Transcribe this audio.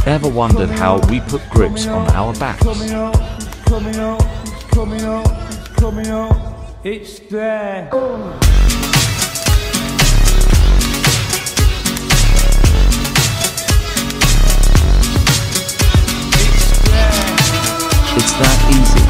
Ever wondered how we put grips on our backs? It's there. It's that easy.